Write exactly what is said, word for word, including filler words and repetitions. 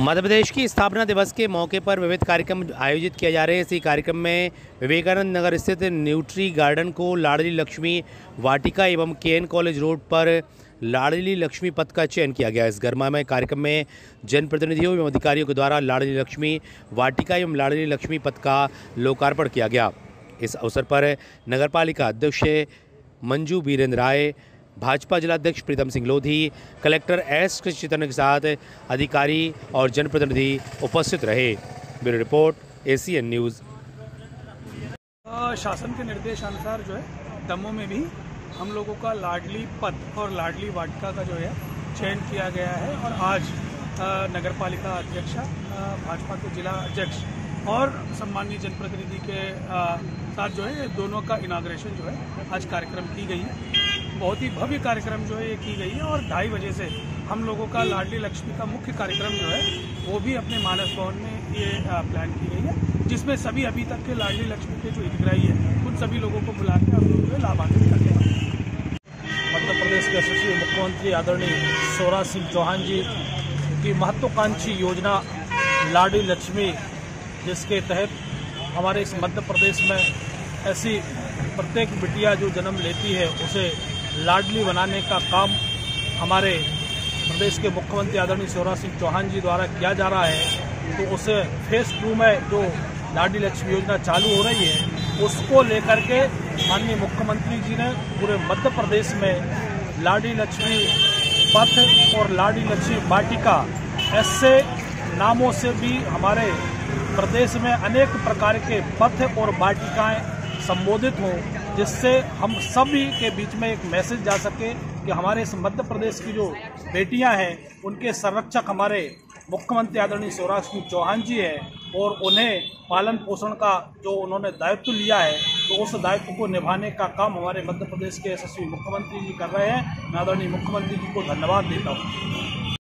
मध्य प्रदेश की स्थापना दिवस के मौके पर विविध कार्यक्रम आयोजित किए जा रहे हैं। इसी कार्यक्रम में विवेकानंद नगर स्थित न्यूट्री गार्डन को लाडली लक्ष्मी वाटिका एवं के एन कॉलेज रोड पर लाडली लक्ष्मी पथ का चयन किया गया। इस गरिमामय कार्यक्रम में जनप्रतिनिधियों एवं अधिकारियों के द्वारा लाडली लक्ष्मी वाटिका एवं लाडली लक्ष्मी पथ का लोकार्पण किया गया। इस अवसर पर नगरपालिका अध्यक्ष मंजू बीरेंद्र राय, भाजपा जिलाध्यक्ष प्रीतम सिंह लोधी, कलेक्टर एस कृष्ण चैतन्य के साथ अधिकारी और जनप्रतिनिधि उपस्थित रहे। Bureau report ACN news. शासन के निर्देशानुसार जो है दमोह में भी हम लोगों का लाडली पथ और लाडली वाटिका का जो है चयन किया गया है और आज नगर पालिका अध्यक्ष, भाजपा के जिला अध्यक्ष और सम्मानीय जनप्रतिनिधि के साथ जो है दोनों का इनाग्रेशन जो है आज कार्यक्रम की गई है। बहुत ही भव्य कार्यक्रम जो है ये की गई है और ढाई बजे से हम लोगों का लाडली लक्ष्मी का मुख्य कार्यक्रम जो है वो भी अपने मानस भवन में ये प्लान की गई है, जिसमें सभी अभी तक के लाडली लक्ष्मी के जो हितग्राही है उन सभी लोगों को बुला के हम लोग जो है लाभान्वित करते हैं। मध्य प्रदेश के यशस्वी मुख्यमंत्री आदरणीय शिवराज सिंह चौहान जी की महत्वाकांक्षी योजना लाडली लक्ष्मी, जिसके तहत हमारे इस मध्य प्रदेश में ऐसी प्रत्येक बिटिया जो जन्म लेती है उसे लाडली बनाने का काम हमारे प्रदेश के मुख्यमंत्री आदरणीय शिवराज सिंह चौहान जी द्वारा किया जा रहा है। तो उसे फेज टू में जो लाडली लक्ष्मी योजना चालू हो रही है उसको लेकर के माननीय मुख्यमंत्री जी ने पूरे मध्य प्रदेश में लाडली लक्ष्मी पथ और लाडली लक्ष्मी वाटिका ऐसे नामों से भी हमारे प्रदेश में अनेक प्रकार के पथ और वाटिकाएं संबोधित हों, जिससे हम सभी के बीच में एक मैसेज जा सके कि हमारे इस मध्य प्रदेश की जो बेटियां हैं उनके संरक्षक हमारे मुख्यमंत्री आदरणीय शिवराज सिंह चौहान जी है और उन्हें पालन पोषण का जो उन्होंने दायित्व लिया है तो उस दायित्व को निभाने का काम हमारे मध्य प्रदेश के यशस्वी मुख्यमंत्री जी कर रहे हैं। मैं आदरणीय मुख्यमंत्री जी को धन्यवाद देता हूँ।